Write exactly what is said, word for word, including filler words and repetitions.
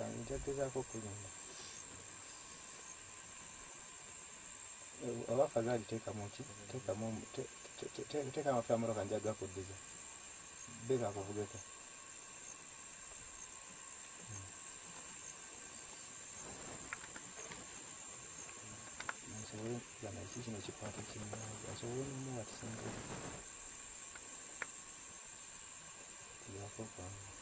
njagezaako okulinda oba fadhali teekamu ki teekamu teeka amafuta amoroka njaga kuddiza bega akuvugeko nsobole okugana eki kino kikwata ekinnaazi asobole nomuwa kisinga kiyako okwangu